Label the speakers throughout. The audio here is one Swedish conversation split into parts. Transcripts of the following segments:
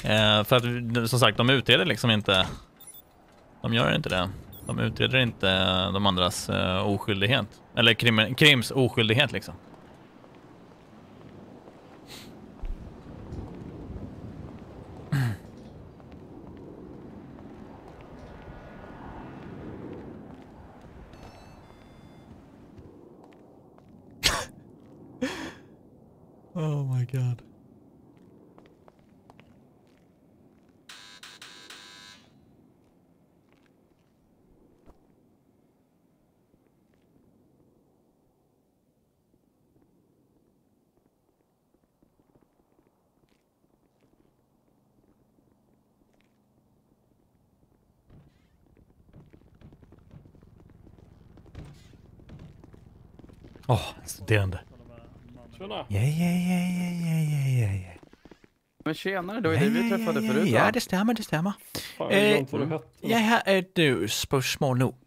Speaker 1: För att som sagt, de utreder liksom inte. De gör inte det. De utreder inte de andras oskyldighet. Eller krims oskyldighet liksom. Oh my god. Studerande.
Speaker 2: Tjena.
Speaker 1: Ja.
Speaker 3: Men tjenare, det var ju det vi träffade förut, va?
Speaker 1: Ja, det stämmer.
Speaker 2: Fan, jag glömt vad du hette.
Speaker 1: Jag har ett spørgsmål nu.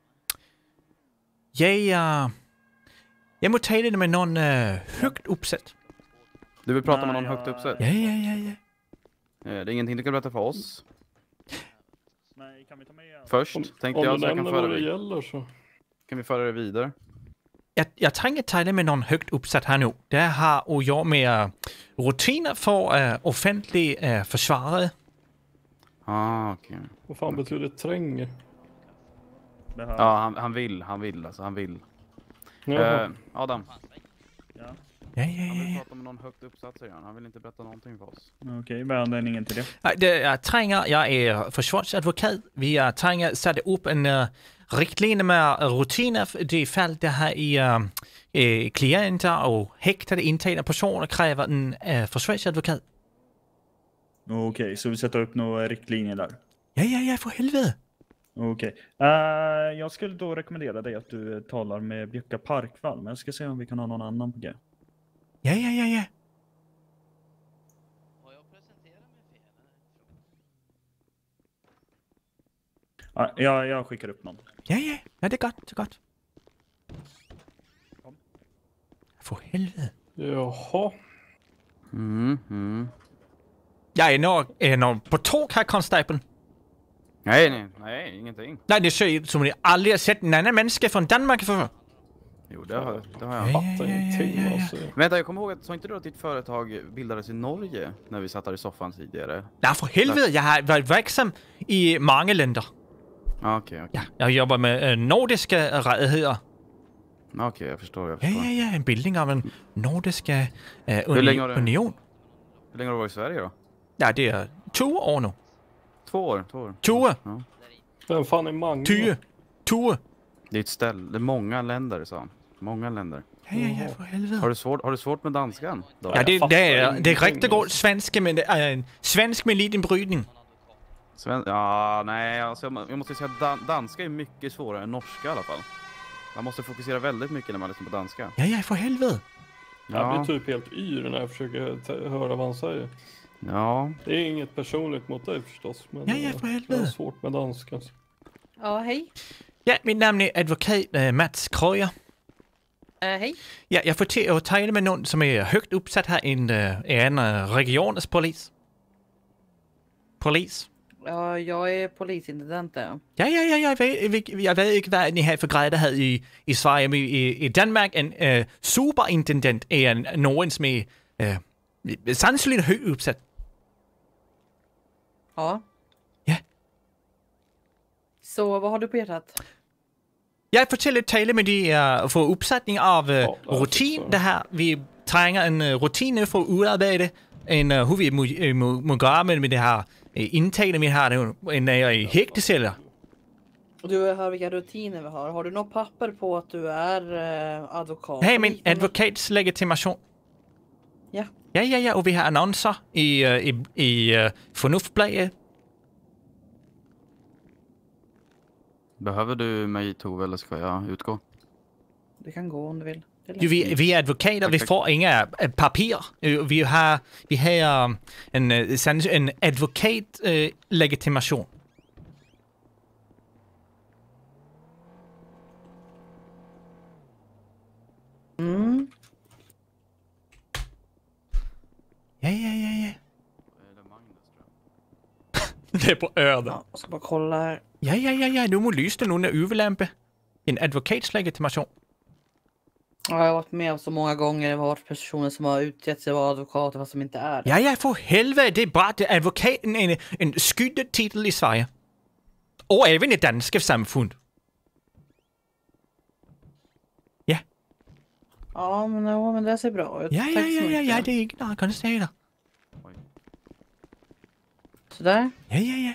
Speaker 1: Jag mottagade med någon högt uppsatt.
Speaker 3: Du vill prata med någon högt uppsatt?
Speaker 1: Ja.
Speaker 3: Det är ingenting du kan berätta för oss.
Speaker 2: Nej, kan vi ta med
Speaker 3: Först tänkte jag
Speaker 2: om
Speaker 3: så
Speaker 2: du
Speaker 3: jag kan
Speaker 2: nämner
Speaker 3: föra
Speaker 2: vad det
Speaker 3: dig.
Speaker 2: gäller så...
Speaker 3: Kan vi föra det vidare?
Speaker 1: Jag tränger tala med någon högt uppsatt här nu. Det har att göra med rutiner för offentlig försvarare.
Speaker 3: Okej.
Speaker 2: Vad fan betyder tränger?
Speaker 3: Ja, han vill alltså. Adam.
Speaker 2: Ja.
Speaker 3: Han vill prata med någon högt uppsatt, säger han. Han vill inte berätta någonting för oss.
Speaker 2: Okej, vad är anledningen till det?
Speaker 1: Jag är försvarsadvokat. Vi tränger sätta upp en riktlinje med rutiner för det fall det här är klienter och häktade intagna personer kräver en försvarsadvokat.
Speaker 2: Okej, så vi sätter upp några riktlinjer där.
Speaker 1: Ja, för helvete.
Speaker 2: Okej. Jag skulle då rekommendera dig att du talar med Björka Parkvall. Men jag ska se om vi kan ha någon annan på det.
Speaker 1: Ja.
Speaker 4: Har jag presenterat mig fel?
Speaker 2: Jag skickar upp någon.
Speaker 1: Ja, det är gott. För helvete.
Speaker 2: Jaha.
Speaker 1: Jag är någon på tåg här, konstapeln.
Speaker 3: Nej, ingenting.
Speaker 1: Nej, det ser ut som att ni aldrig har sett en annan människa från Danmark för.
Speaker 3: Jo, det har jag.
Speaker 2: Fattar ingenting alltså.
Speaker 3: Vänta, jag kommer ihåg att sa inte du att ditt företag bildades i Norge när vi satt där i soffan tidigare?
Speaker 1: Nej, för helvete. Jag har varit verksam i många länder.
Speaker 3: Okej.
Speaker 1: Ja, jag jobbar med nordiska rättigheter.
Speaker 3: Okej, jag förstår.
Speaker 1: Ja, en bildning av en nordiska
Speaker 3: länge har du-
Speaker 1: union.
Speaker 3: Hur länge har du varit i Sverige då?
Speaker 1: Ja, det är 2 år nu.
Speaker 3: 2 år.
Speaker 1: 2.
Speaker 2: Vem fan är Mange?
Speaker 1: 2.
Speaker 3: Det är ett ställe, det är många länder, sa han. Många länder.
Speaker 1: Ja, för helvete.
Speaker 3: Har du svårt med danskan? Då?
Speaker 1: Ja, det är
Speaker 2: ingenting,
Speaker 1: riktigt god svenska, men det är en svensk med liten brytning.
Speaker 3: Alltså jag måste säga att danska är mycket svårare än norska i alla fall. Man måste fokusera väldigt mycket när man lyssnar på danska.
Speaker 1: Ja, för helvete.
Speaker 2: Jag blir typ helt yr när jag försöker höra vad han säger.
Speaker 3: Ja.
Speaker 2: Det är inget personligt mot dig förstås. Men
Speaker 1: Ja, för helvete.
Speaker 2: jag har svårt med danska.
Speaker 5: Ja, hej.
Speaker 1: Ja, mitt namn är advokat Mats Krøyer.
Speaker 5: Hej.
Speaker 1: Ja, jag får till att tala med någon som är högt uppsatt här i en regionens polis.
Speaker 5: Ja, jag är polisintendent där.
Speaker 1: Ja, jag vet inte vad ni har för grejer här i Sverige. Men i Danmark en superintendent är någon som är sannolikt högt uppsatt.
Speaker 5: Ja.
Speaker 1: Ja.
Speaker 5: Så vad har du på hjärtat?
Speaker 1: Jag får tala med dig för uppsättning av rutin.
Speaker 2: så.
Speaker 1: Det här, vi tränger en rutin nu för att utarbeta hur vi må göra med det här intagna vi har nu när jag är i häkteceller.
Speaker 5: Du hör vilka rutiner vi har. Har du något papper på att du är advokat?
Speaker 1: Hej, min advokats legitimation.
Speaker 5: Ja.
Speaker 1: Ja, och vi har annonser i Förnuftbladet.
Speaker 3: Behöver du mig, Tove, eller ska jag utgå?
Speaker 5: Du kan gå om du vill.
Speaker 1: Vi är advokater, vi får inga papper. Vi har en advokatlegitimation. Ja.
Speaker 3: Det är Magnus, tror jag.
Speaker 1: Det är på öde.
Speaker 5: Ja, jag ska bara kolla här.
Speaker 1: Ja. Nu må lyste någon överlämpe. En advokatslegitimation.
Speaker 5: Ja, jag har varit med så många gånger. Det har varit personer som har utgett sig vara advokater fast som inte är det.
Speaker 1: Ja, för helvete. Det är bara att advokaten är en skyddet titel i Sverige. Och även i danska samfund.
Speaker 5: Ja, men det ser bra ut.
Speaker 1: Ja,
Speaker 5: Tack så mycket.
Speaker 1: det är inget några konstigheter.
Speaker 3: Oj.
Speaker 5: Sådär.
Speaker 1: Ja.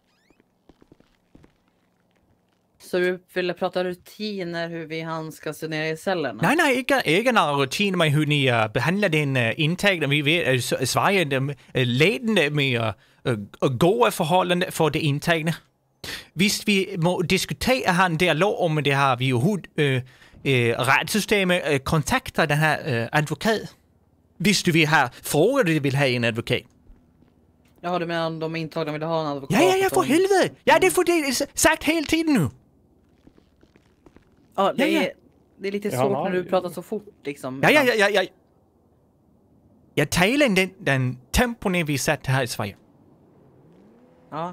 Speaker 5: Så du ville prata rutiner hur vi handskas nere i cellerna?
Speaker 1: Nej, ikke några rutiner med hur ni behandlar din intag. Vi vet att Sverige är ledande med goda förhållanden för det intagna. Visst, vi må diskutera här en dialog om det här vi rättssystemet kontaktar den här advokat. Visst du vill ha frågor du vill ha en advokat.
Speaker 5: Ja, du menar de intagna vill ha en advokat?
Speaker 1: Ja, för helvete! Ja, det får det sagt hela tiden nu.
Speaker 5: Ja, det
Speaker 1: Ja.
Speaker 5: är lite
Speaker 2: Ja,
Speaker 5: svårt när du pratar så fort liksom.
Speaker 1: Ja. Jag talar den tempon vi satt här i Sverige.
Speaker 5: Ja.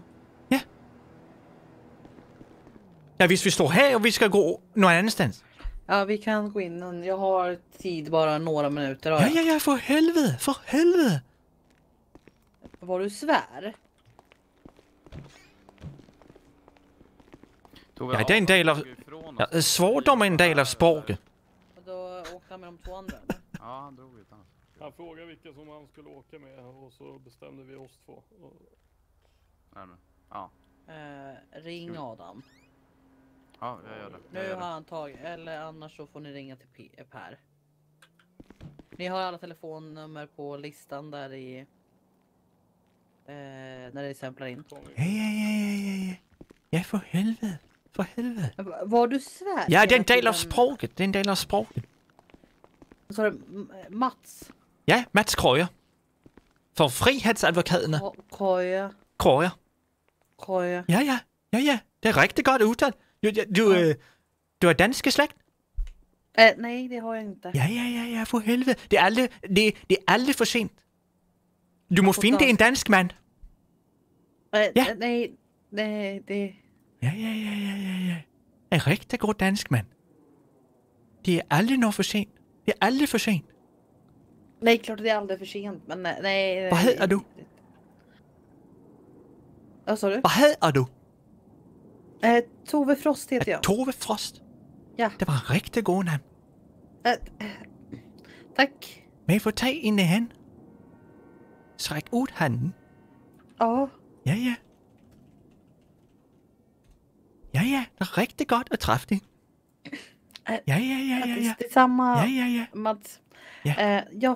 Speaker 1: Ja, visst vi står här och vi ska gå någon annanstans.
Speaker 5: Ja, vi kan gå in. Jag har tid bara några minuter. Har jag.
Speaker 1: Ja, för helvete.
Speaker 5: Var du svär?
Speaker 3: Tove,
Speaker 1: Ja, det är en del av...
Speaker 3: tog ifrån oss.
Speaker 1: Ja, svordom är en del av språket.
Speaker 5: Och då åkte han med de två andra. eller?
Speaker 3: Ja, han drog utan.
Speaker 6: Han frågade vilka som han skulle åka med och så bestämde vi oss två.
Speaker 3: Ja,
Speaker 5: Ring Adam.
Speaker 3: ja, jag gör det.
Speaker 5: Nu har han tagit, eller annars så får ni ringa till Per. Ni har alla telefonnummer på listan där i när det samplar in.
Speaker 1: Ja, för helvete.
Speaker 5: Var du svär?
Speaker 1: Ja, det är en del av språket.
Speaker 5: Så det Mats.
Speaker 1: Ja, Mats Krøyer. För frihetsadvokaterna.
Speaker 5: Koja.
Speaker 1: Ja. Det är riktigt gott uttal. Du är dansk släkt?
Speaker 5: Nej, det har jag inte.
Speaker 1: Ja, för helvete. Det är aldrig för sent. Du må finna dig en dansk man. Ja.
Speaker 5: Nej, det...
Speaker 1: Ja. En riktigt god dansk man. Det är aldrig något för sent.
Speaker 5: Nej, klart det är aldrig för sent, men nej.
Speaker 1: Vad heter du?
Speaker 5: Vad sa du?
Speaker 1: Vad heter du?
Speaker 5: Tove Frost heter jag.
Speaker 1: Tove Frost.
Speaker 5: Ja.
Speaker 1: Det var en riktigt god namn.
Speaker 5: Tack.
Speaker 1: Men får ta in i hand. Sträck ut handen.
Speaker 5: Ja.
Speaker 1: Ja. Det är riktigt gott att träffa dig. Ja.
Speaker 5: Det är samma,
Speaker 1: Ja.
Speaker 5: Mats.
Speaker 1: Ja.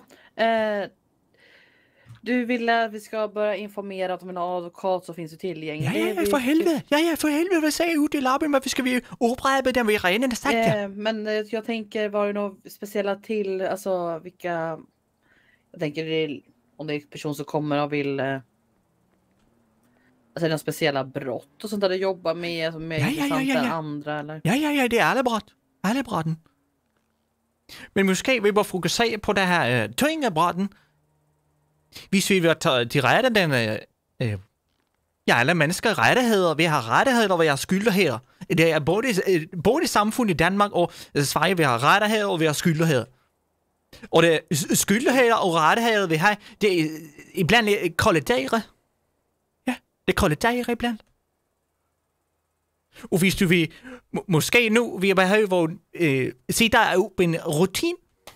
Speaker 5: Du vill att vi ska börja informera att om en advokat så finns det tillgänglig.
Speaker 1: Ja, för helvete. Ja, för helvete. Vad säger ut i labben? Varför ska vi upprepa den vi redan har sagt?
Speaker 5: Men jag tänker, var det något speciella till, alltså vilka... Jag tänker om det är en person som kommer och vill... Alltså är det några speciella brott och sånt där du jobbar med som är intressant än andra, eller?
Speaker 1: Ja, det är alla brotten. Men måske vi bara fokusera på det här tyngre brotten. Hvis vi vil ta til rette den... alla mänskliga rättigheter. Vi har rättigheter och vi har skyldigheter. Det är både i samfundet i Danmark och Sverige. Vi har rättigheter och vi har skyldigheter. Och det skyldigheter och rättigheter vi har, det är ibland kolliderar. Ja, det kolliderar ibland. Och hvis du vill, måske nu, vi behöver se där upp en rutin.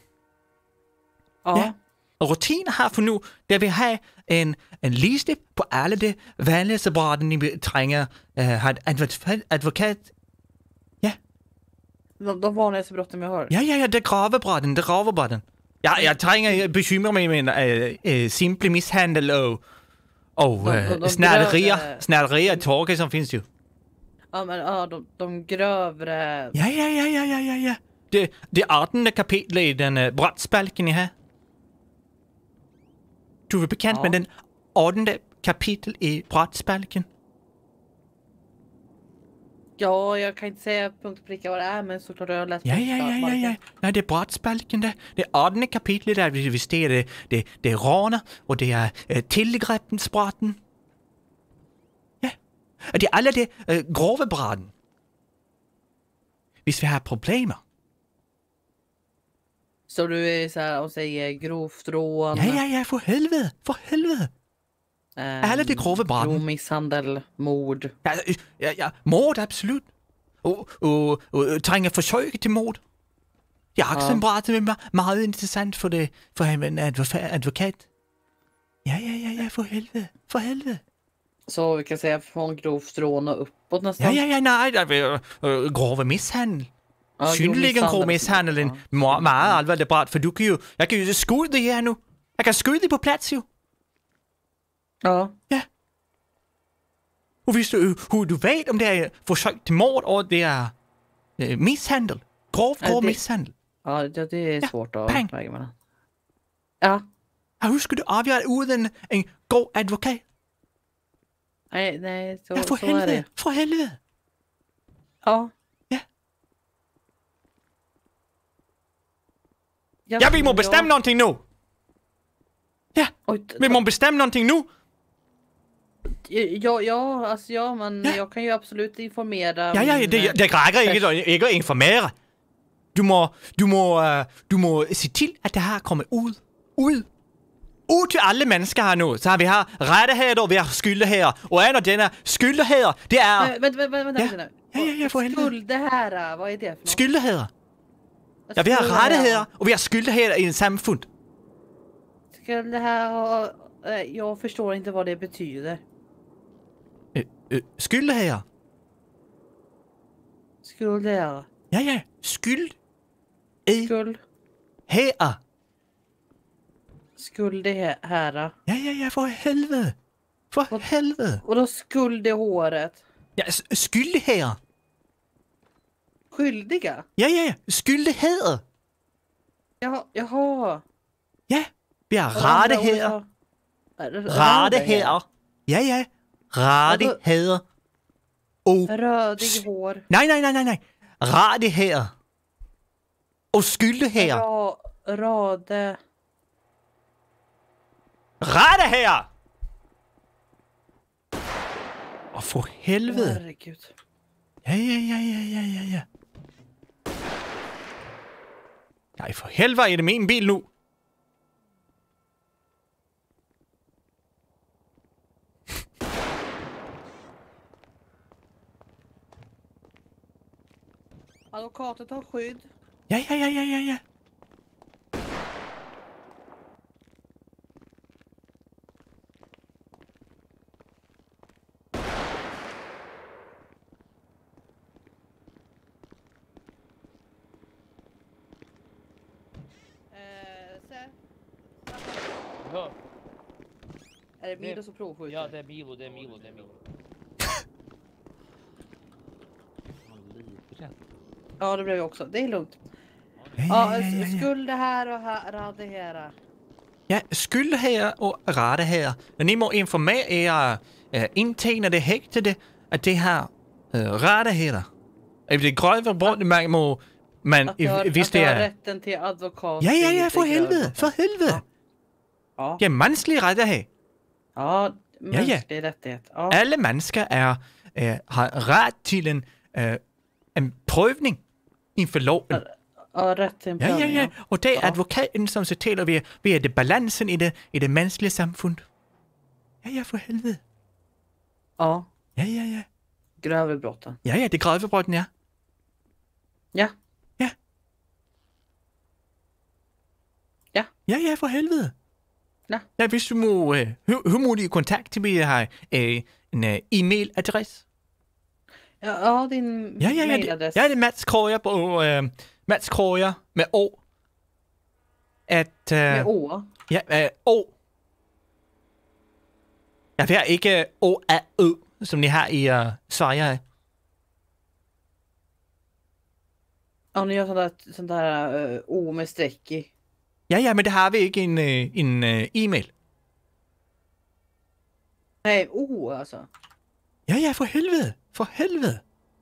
Speaker 5: Ja.
Speaker 1: Rutiner här för nu, där vi har en lista på alla de vanligaste brotten ni tränger ha advokat. Ja.
Speaker 5: De vanligaste brotten vi har.
Speaker 1: Ja, det grava brotten. Ja, jag tränger bekymra mig med simple misshandel och snärerier torka som finns ju.
Speaker 5: Ja, men de grövre...
Speaker 1: Ja. Det 18 kapitlet i den brottsbalken ni har. Du är bekant med den 18 kapitel i brottsbalken?
Speaker 5: Ja, jag kan inte säga punkt och pricka vad det är, men såklart jag har läst.
Speaker 1: Ja. Nej, det är brottsbalken där. Det 18 kapitlet där vi ser det är råner och det är tillgreppsbrotten. Og det er alle det grove braden. Hvis vi har problemer.
Speaker 5: Så du är så här och säger grovt rån,
Speaker 1: Ja, for helvede. For helvede. Alle det grove braden.
Speaker 5: grov misshandel, mord.
Speaker 1: Ja. Mord, absolut. Og trænger forsøg til mord. Det er også en bræt, som er meget interessant for en advokat. Ja, for helvede. For helvede.
Speaker 5: Så vi kan säga från grovt rån och uppåt nästan.
Speaker 1: Ja, nej, der er grove mishandel.
Speaker 5: Ja,
Speaker 1: Synligen grov mishandel, en meget alvorlig bræt, for jeg kan jo skyde det her nu. Jeg kan skyde det på plads jo.
Speaker 5: Ja.
Speaker 1: Og hvis du ved, om det er forsøg til mord, og det er mishandel. Grov mishandel.
Speaker 5: Ja, det är svårt att
Speaker 1: pang.
Speaker 5: väga mellan. Ja.
Speaker 1: Og husker du afgjort uden en god advokat?
Speaker 5: Nej, så,
Speaker 1: Ja, for
Speaker 5: så är
Speaker 1: helvede.
Speaker 5: det.
Speaker 1: For helvede.
Speaker 5: Ja.
Speaker 1: Ja.
Speaker 5: Ja,
Speaker 1: Ja, vi må bestemme någonting nu. Ja,
Speaker 5: Oj,
Speaker 1: vi må bestemme någonting nu.
Speaker 5: ja, men
Speaker 1: Ja.
Speaker 5: jag kan ju absolut informera.
Speaker 1: Ja, det rækker ikke at informere. Du må se til, at det her kommer ud til alle mennesker her nu. Så har vi her rettigheder, og vi har skyldigheder. Og en af denne skyldigheder, det er
Speaker 5: Vänta.
Speaker 1: Ja, for helvede.
Speaker 5: Skuld, det här, vad är det för något?
Speaker 1: skyldigheder. Ja, vi har rettigheder, og vi har skyldigheder i en samfund.
Speaker 5: Skuld, det här, jag förstår inte vad det betyder.
Speaker 1: Skyldigheder.
Speaker 5: Skuld, det här.
Speaker 1: Ja. Skyld.
Speaker 5: Skuld,
Speaker 1: Her.
Speaker 5: skuld, det här.
Speaker 1: Ja, for helvede. For helvede.
Speaker 5: Och då skuld i håret.
Speaker 1: Ja, skyldigheder.
Speaker 5: Skyldiga?
Speaker 1: Ja. Skyldigheder.
Speaker 5: Jaha.
Speaker 1: Ja, vi har rettigheder. Rettigheder. Ja. Rettigheder. Og...
Speaker 5: Rödig hår.
Speaker 1: Nej. Rettigheder. Og skyldigheder.
Speaker 5: Rade.
Speaker 1: Rettigheder! Og for helvede.
Speaker 5: Herregud.
Speaker 1: Ja. Nej, for helvede er det min bil nu.
Speaker 5: Advokaten tar skydd.
Speaker 1: Ja.
Speaker 7: Ja,
Speaker 5: Är det Milo som provskjuter?
Speaker 7: ja, det är Milo.
Speaker 5: Ja, det blev jag också. Det är lugnt. Ja, skuld det här och rade här.
Speaker 1: Ja, skyldigheder og rettigheder. Men I må informere indtagende det hægtede, at det har rettigheder. Hvis det er grøve brud, hvis det
Speaker 5: har
Speaker 1: er...
Speaker 5: rätten till advokat.
Speaker 1: Ja, for helvede. For helvede.
Speaker 5: Ja.
Speaker 1: Det er menneskelige rettigheder.
Speaker 5: Ja, mänsklig rättighet. Ja.
Speaker 1: Alle mennesker har ret til en prøvning inför loven.
Speaker 5: Ja, rätt till en prövning.
Speaker 1: Ja. Og det er advokaten, som ser til, at vi er det balancen i det menneskelige samfund. Ja, for helvede.
Speaker 5: Ja,
Speaker 1: Ja.
Speaker 5: grövre brotten.
Speaker 1: Ja, det er grøvebrotten, ja.
Speaker 5: Ja.
Speaker 1: Ja, for helvede.
Speaker 5: Ja.
Speaker 1: Hvis du må... Hur må du kontakte mig? Jeg har en e-mailadresse.
Speaker 5: Ja, din mailadress.
Speaker 1: Ja, det er Mats Krøyer på... Mats Krøyer med O.
Speaker 5: Med Å.
Speaker 1: Ja, O. Jeg vil ikke O-A-Ø, som ni har i Sverige.
Speaker 5: Ja, ni gör sånt där O med streck i.
Speaker 1: Ja, men det har vi ikke en e-mail.
Speaker 5: Nej, O alltså.
Speaker 1: Ja, for helvede. For helvede.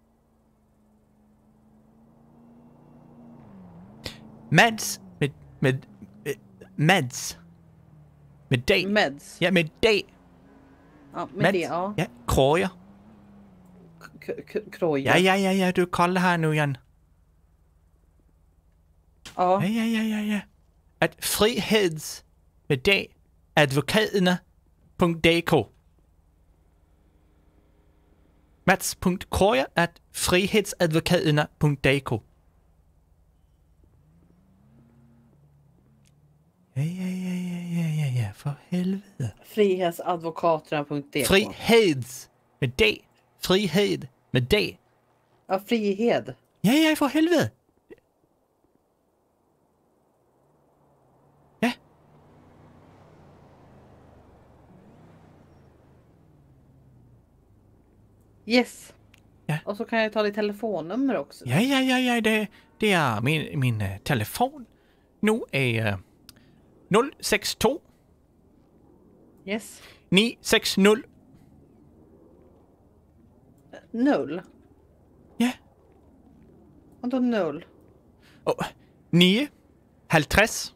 Speaker 1: Mads med Mads. Med D.
Speaker 5: Meds.
Speaker 1: Ja, med D.
Speaker 5: Ja, med
Speaker 1: Mads.
Speaker 5: det, ja.
Speaker 1: Ja, Krøyer.
Speaker 5: Kroja.
Speaker 1: Ja, du kollar här nu igen.
Speaker 5: Ja.
Speaker 1: Ja. Att friheds med det advokaterna.dk Mats.Kroja at frihetsadvokaterna.dk. Ja, för helvete.
Speaker 5: Frihetsadvokaterna.dk.
Speaker 1: Friheds med det. Frihed med det.
Speaker 5: Ja, frihed.
Speaker 1: Ja, för helvete. Ja.
Speaker 5: Yes.
Speaker 1: Ja.
Speaker 5: Och så kan jag ta ditt telefonnummer också.
Speaker 1: Ja, det är min telefon. Nu är 062
Speaker 5: Yes.
Speaker 1: 960.
Speaker 5: 0.
Speaker 1: Ja.
Speaker 5: Vadå 0?
Speaker 1: 9 50.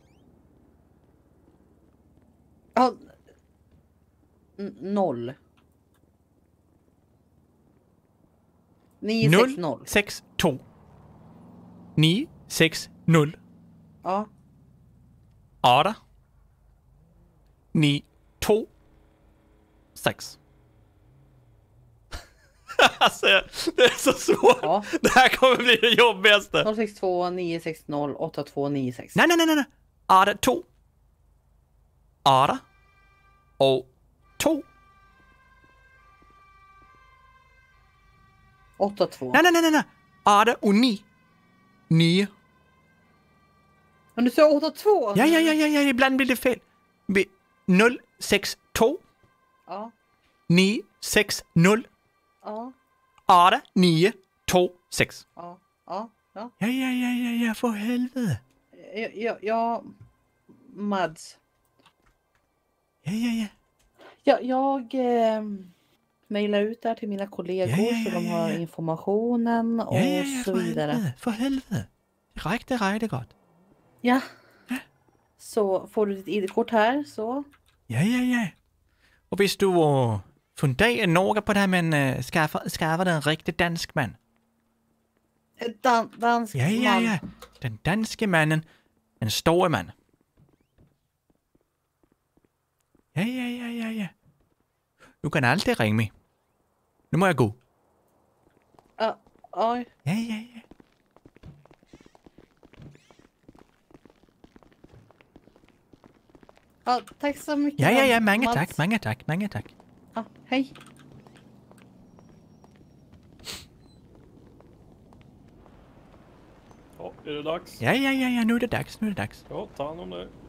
Speaker 5: Ja. 0. 960.
Speaker 1: 062 960
Speaker 5: Ja.
Speaker 1: 8 9 2 6. Alltså, det är så svårt.
Speaker 5: Ja.
Speaker 1: Det här kommer bli det jobbigaste.
Speaker 5: 062 960 8296.
Speaker 1: Nej. 8 2 8 och 2.
Speaker 5: 82.
Speaker 1: Nej. 8 och 9. 9.
Speaker 5: Men du sa 82?
Speaker 1: Ja, ibland blir det fel. 062
Speaker 5: Ja.
Speaker 1: 960
Speaker 5: Ja.
Speaker 1: 8 9 2 6.
Speaker 5: Ja.
Speaker 1: Ja, för helvete.
Speaker 5: Ja, Mads.
Speaker 1: Ja.
Speaker 5: Jag mejlar ut det här till mina kollegor så de har informationen och så vidare.
Speaker 1: För helvete. Det räckte gott.
Speaker 5: Ja. Så får du ditt ID-kort här så.
Speaker 1: Ja. Och hvis du funderar något på det här med skaffa dig en riktig dansk man.
Speaker 5: Dansk man.
Speaker 1: Ja. Den danske mannen. En stor man. Ja. Du kan alltid ringa mig. Nu må jag gå.
Speaker 5: Ja.
Speaker 1: Ja.
Speaker 5: Ja, tack så mycket.
Speaker 1: Ja, mange
Speaker 5: Mads.
Speaker 1: tack.
Speaker 5: Ja, hej.
Speaker 6: Ja, är det dags?
Speaker 1: Ja, nu är det dags.
Speaker 6: Ja, ta hand om det.